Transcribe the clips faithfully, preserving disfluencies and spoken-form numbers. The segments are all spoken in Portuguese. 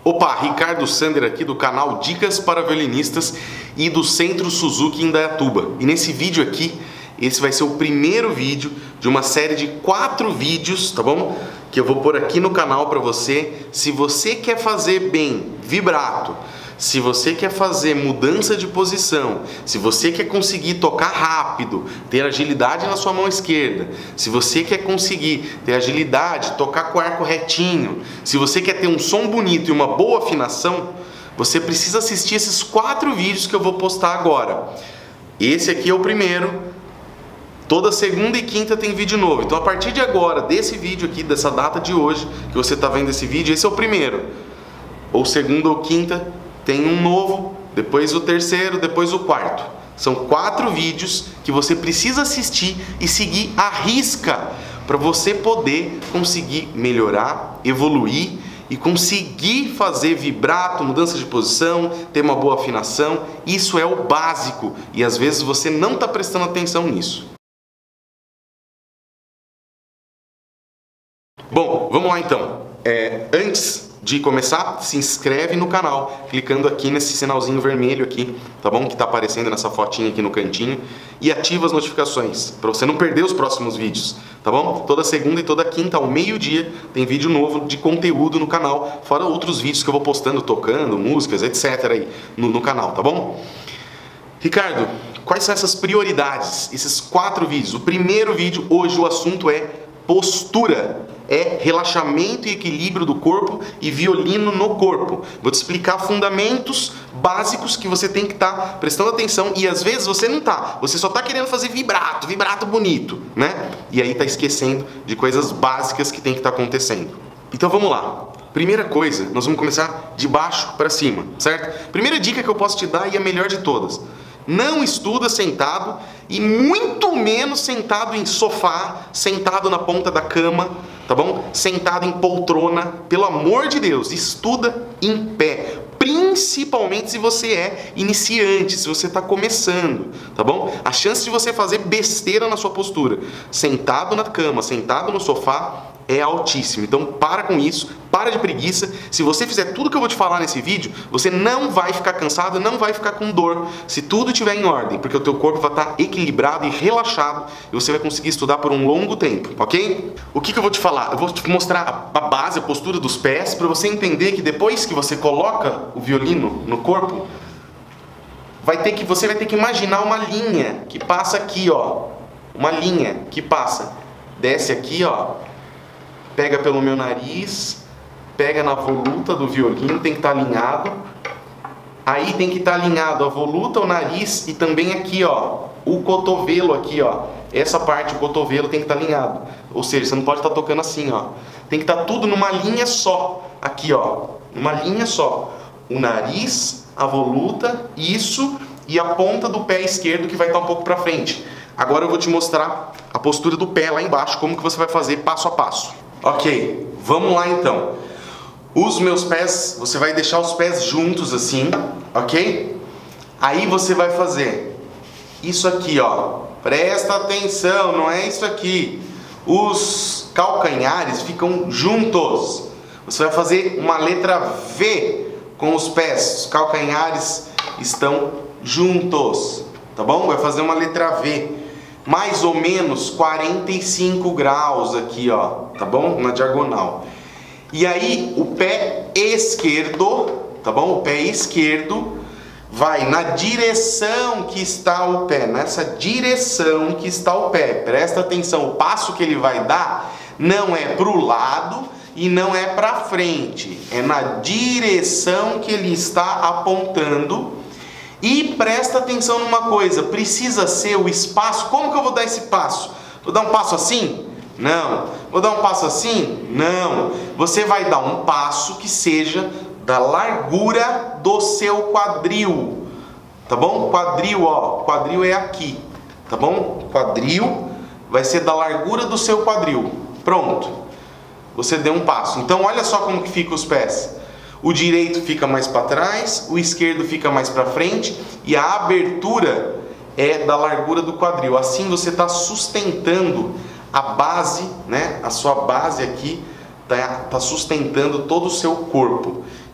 Opa, Ricardo Sander aqui do canal Dicas para Violinistas e do Centro Suzuki Indaiatuba. E nesse vídeo aqui, esse vai ser o primeiro vídeo de uma série de quatro vídeos, tá bom? Que eu vou pôr aqui no canal para você. Se você quer fazer bem vibrato, se você quer fazer mudança de posição, se você quer conseguir tocar rápido, ter agilidade na sua mão esquerda, se você quer conseguir ter agilidade, tocar com o arco retinho, se você quer ter um som bonito e uma boa afinação, você precisa assistir esses quatro vídeos que eu vou postar agora. Esse aqui é o primeiro. Toda segunda e quinta tem vídeo novo. Então a partir de agora, desse vídeo aqui, dessa data de hoje, que você está vendo esse vídeo, esse é o primeiro. Ou segunda ou quinta tem um novo, depois o terceiro, depois o quarto. São quatro vídeos que você precisa assistir e seguir à risca para você poder conseguir melhorar, evoluir e conseguir fazer vibrato, mudança de posição, ter uma boa afinação. Isso é o básico e às vezes você não está prestando atenção nisso. Bom, vamos lá então. É, antes de começar, se inscreve no canal, clicando aqui nesse sinalzinho vermelho aqui, tá bom? Que tá aparecendo nessa fotinha aqui no cantinho, e ativa as notificações, para você não perder os próximos vídeos, tá bom? Toda segunda e toda quinta ao meio-dia tem vídeo novo de conteúdo no canal, fora outros vídeos que eu vou postando, tocando, músicas, etcétera aí no, no canal, tá bom? Ricardo, quais são essas prioridades, esses quatro vídeos? O primeiro vídeo, hoje o assunto é postura. É relaxamento e equilíbrio do corpo e violino no corpo. Vou te explicar fundamentos básicos que você tem que estar prestando atenção e às vezes você não tá. Você só tá querendo fazer vibrato, vibrato bonito, né? E aí tá esquecendo de coisas básicas que tem que estar acontecendo. Então vamos lá. Primeira coisa, nós vamos começar de baixo para cima, certo? Primeira dica que eu posso te dar e a melhor de todas. Não estuda sentado e muito menos sentado em sofá, sentado na ponta da cama, tá bom? Sentado em poltrona. Pelo amor de Deus, estuda em pé. Principalmente se você é iniciante, se você está começando, tá bom? A chance de você fazer besteira na sua postura, sentado na cama, sentado no sofá, é altíssimo. Então para com isso, para de preguiça. Se você fizer tudo que eu vou te falar nesse vídeo, você não vai ficar cansado, não vai ficar com dor, se tudo estiver em ordem, porque o teu corpo vai estar equilibrado e relaxado e você vai conseguir estudar por um longo tempo, ok? O que que eu vou te falar? Eu vou te mostrar a base, a postura dos pés, para você entender que depois que você coloca o violino no corpo, vai ter que, você vai ter que imaginar uma linha que passa aqui, ó, uma linha que passa, desce aqui, ó, pega pelo meu nariz, pega na voluta do violino, tem que estar alinhado. Aí tem que estar alinhado a voluta, o nariz e também aqui, ó, o cotovelo aqui, ó. Essa parte, o cotovelo tem que estar alinhado. Ou seja, você não pode estar tocando assim, ó. Tem que estar tudo numa linha só. Aqui, ó, numa linha só. O nariz, a voluta, isso e a ponta do pé esquerdo que vai estar um pouco para frente. Agora eu vou te mostrar a postura do pé lá embaixo, como que você vai fazer passo a passo. Ok, vamos lá então. Os meus pés, você vai deixar os pés juntos assim, ok? Aí você vai fazer isso aqui, ó. Presta atenção, não é isso aqui. Os calcanhares ficam juntos. Você vai fazer uma letra V com os pés. Os calcanhares estão juntos, tá bom? Vai fazer uma letra V. Mais ou menos quarenta e cinco graus aqui, ó, tá bom? Na diagonal. E aí o pé esquerdo, tá bom? O pé esquerdo vai na direção que está o pé, nessa direção que está o pé. Presta atenção, o passo que ele vai dar não é para o lado e não é para frente, é na direção que ele está apontando. E presta atenção numa coisa, precisa ser o espaço. Como que eu vou dar esse passo? Vou dar um passo assim? Não. Vou dar um passo assim? Não. Você vai dar um passo que seja da largura do seu quadril, tá bom? Quadril, ó, quadril é aqui, tá bom? Quadril vai ser da largura do seu quadril. Pronto. Você deu um passo. Então olha só como que fica os pés. O direito fica mais para trás, o esquerdo fica mais para frente e a abertura é da largura do quadril. Assim você está sustentando a base, né? A sua base aqui está tá sustentando todo o seu corpo.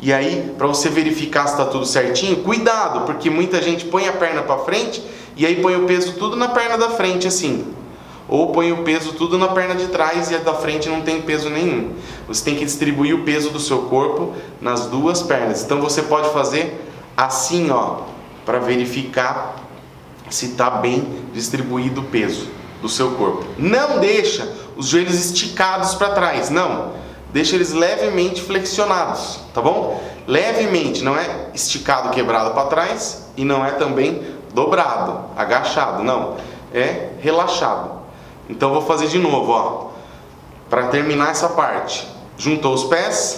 E aí, para você verificar se está tudo certinho, cuidado, porque muita gente põe a perna para frente e aí põe o peso tudo na perna da frente assim. Ou põe o peso tudo na perna de trás e a da frente não tem peso nenhum. Você tem que distribuir o peso do seu corpo nas duas pernas. Então você pode fazer assim, ó, para verificar se está bem distribuído o peso do seu corpo. Não deixa os joelhos esticados para trás, não. Deixa eles levemente flexionados, tá bom? Levemente, não é esticado, quebrado para trás e não é também dobrado, agachado, não. É relaxado. Então vou fazer de novo, ó. Para terminar essa parte. Juntou os pés,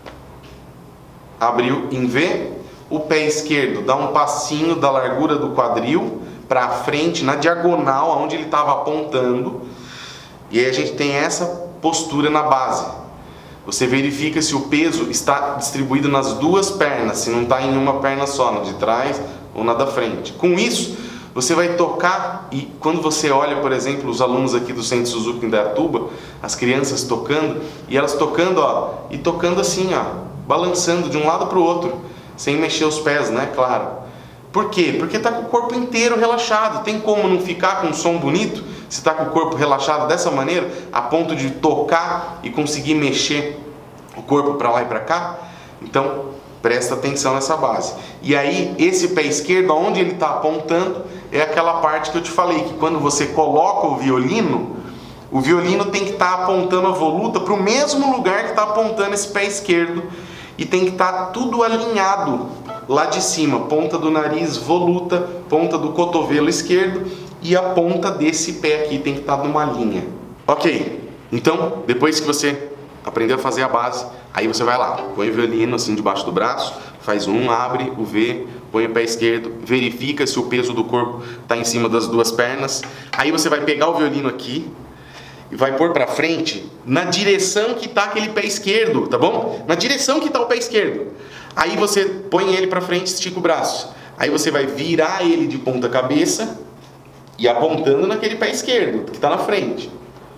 abriu em V, o pé esquerdo dá um passinho da largura do quadril para frente, na diagonal, onde ele estava apontando. E aí a gente tem essa postura na base. Você verifica se o peso está distribuído nas duas pernas, se não está em uma perna só, na de trás ou na da frente. Com isso, você vai tocar e quando você olha, por exemplo, os alunos aqui do Centro Suzuki em Indaiatuba, as crianças tocando, e elas tocando, ó, e tocando assim, ó, balançando de um lado para o outro, sem mexer os pés, né, claro. Por quê? Porque está com o corpo inteiro relaxado. Tem como não ficar com um som bonito se está com o corpo relaxado dessa maneira, a ponto de tocar e conseguir mexer o corpo para lá e para cá? Então, presta atenção nessa base. E aí, esse pé esquerdo, onde ele está apontando, é aquela parte que eu te falei, que quando você coloca o violino, o violino tem que estar tá apontando a voluta para o mesmo lugar que está apontando esse pé esquerdo, e tem que estar tá tudo alinhado lá de cima, ponta do nariz, voluta, ponta do cotovelo esquerdo, e a ponta desse pé aqui tem que estar numa linha. Ok, então depois que você aprendeu a fazer a base, aí você vai lá, põe o violino assim debaixo do braço, faz um, abre o V, põe o pé esquerdo, verifica se o peso do corpo está em cima das duas pernas. Aí você vai pegar o violino aqui e vai pôr para frente na direção que está aquele pé esquerdo, tá bom? Na direção que está o pé esquerdo. Aí você põe ele para frente, estica o braço. Aí você vai virar ele de ponta cabeça e apontando naquele pé esquerdo que está na frente.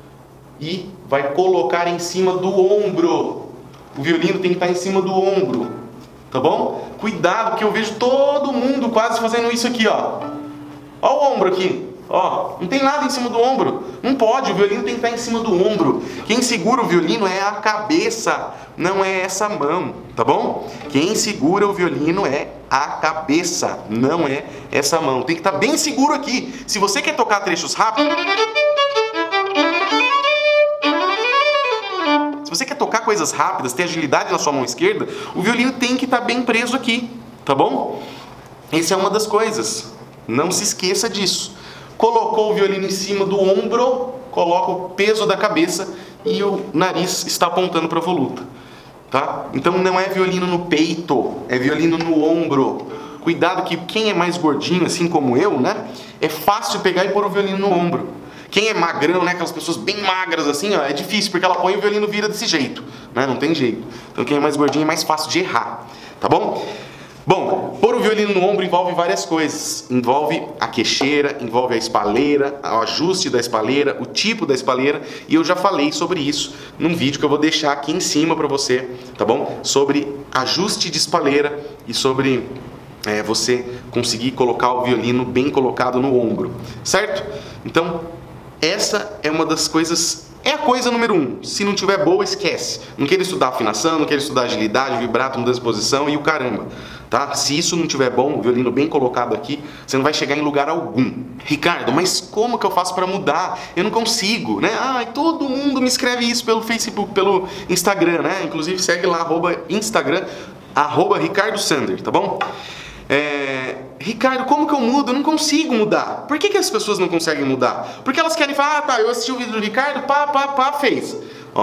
E vai colocar em cima do ombro. O violino tem que estar em cima do ombro, tá bom? Cuidado, que eu vejo todo mundo quase fazendo isso aqui, ó. Ó o ombro aqui, ó. Não tem nada em cima do ombro. Não pode, o violino tem que estar em cima do ombro. Quem segura o violino é a cabeça, não é essa mão, tá bom? Quem segura o violino é a cabeça, não é essa mão. Tem que estar bem seguro aqui. Se você quer tocar trechos rápidos, se você quer tocar coisas rápidas, ter agilidade na sua mão esquerda, o violino tem que estar bem preso aqui, tá bom? Essa é uma das coisas. Não se esqueça disso. Colocou o violino em cima do ombro, coloca o peso da cabeça e o nariz está apontando para a voluta. Tá? Então não é violino no peito, é violino no ombro. Cuidado que quem é mais gordinho, assim como eu, né, é fácil pegar e pôr o violino no ombro. Quem é magrão, né, aquelas pessoas bem magras assim, ó, é difícil, porque ela põe o violino vira desse jeito, né, não tem jeito. Então quem é mais gordinho é mais fácil de errar, tá bom? Bom, pôr o violino no ombro envolve várias coisas. Envolve a queixeira, envolve a espaleira, o ajuste da espaleira, o tipo da espaleira, e eu já falei sobre isso num vídeo que eu vou deixar aqui em cima para você, tá bom? Sobre ajuste de espaleira e sobre é, você conseguir colocar o violino bem colocado no ombro, certo? Então, essa é uma das coisas... É a coisa número um. Se não tiver boa, esquece. Não queira estudar afinação, não queira estudar agilidade, vibrato, mudança de posição e o caramba. Tá? Se isso não tiver bom, o violino bem colocado aqui, você não vai chegar em lugar algum. Ricardo, mas como que eu faço para mudar? Eu não consigo, né? Ah, todo mundo me escreve isso pelo Facebook, pelo Instagram, né? Inclusive segue lá, arroba Instagram, arroba Ricardo Sander, tá bom? É... Ricardo, como que eu mudo? Eu não consigo mudar. Por que que as pessoas não conseguem mudar? Porque elas querem falar, ah, tá, eu assisti o vídeo do Ricardo, pá, pá, pá, fez.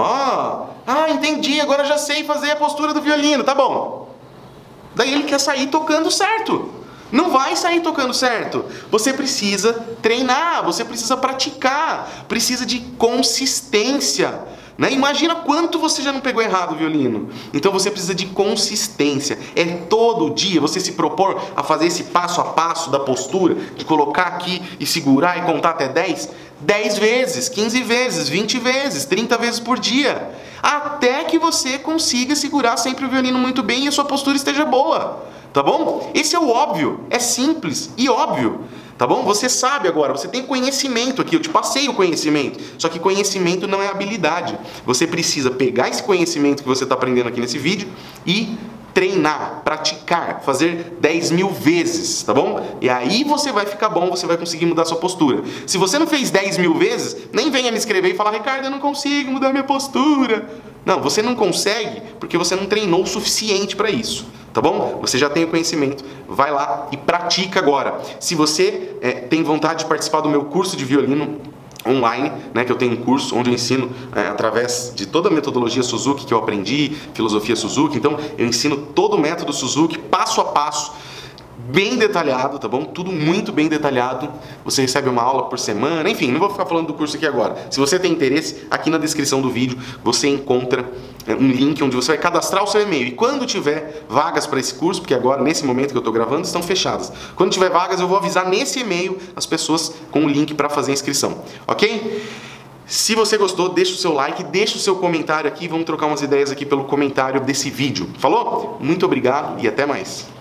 Ó, ah, entendi, agora já sei fazer a postura do violino, tá bom. Daí ele quer sair tocando certo. Não vai sair tocando certo. Você precisa treinar, você precisa praticar, precisa de consistência. Né? Imagina quanto você já não pegou errado o violino. Então você precisa de consistência. É todo dia você se propor a fazer esse passo a passo da postura, de colocar aqui e segurar e contar até dez, dez vezes, quinze vezes, vinte vezes, trinta vezes por dia. até que você consiga segurar sempre o violino muito bem e a sua postura esteja boa, tá bom? Esse é o óbvio, é simples e óbvio, tá bom? Você sabe agora, você tem conhecimento aqui, eu te passei o conhecimento, só que conhecimento não é habilidade. Você precisa pegar esse conhecimento que você está aprendendo aqui nesse vídeo e treinar, praticar, fazer dez mil vezes, tá bom? E aí você vai ficar bom, você vai conseguir mudar sua postura. Se você não fez dez mil vezes, nem venha me escrever e falar, Ricardo, eu não consigo mudar minha postura. Não, você não consegue porque você não treinou o suficiente para isso, tá bom? Você já tem o conhecimento, vai lá e pratica agora. Se você é, tem vontade de participar do meu curso de violino online, né, que eu tenho um curso onde eu ensino é, através de toda a metodologia Suzuki que eu aprendi, filosofia Suzuki, então eu ensino todo o método Suzuki, passo a passo, bem detalhado, tá bom? Tudo muito bem detalhado. Você recebe uma aula por semana, enfim, não vou ficar falando do curso aqui agora. Se você tem interesse, aqui na descrição do vídeo você encontra um link onde você vai cadastrar o seu e-mail. E quando tiver vagas para esse curso, porque agora, nesse momento que eu estou gravando, estão fechadas. Quando tiver vagas, eu vou avisar nesse e-mail as pessoas com o link para fazer a inscrição, ok? Se você gostou, deixa o seu like, deixa o seu comentário aqui, vamos trocar umas ideias aqui pelo comentário desse vídeo. Falou? Muito obrigado e até mais.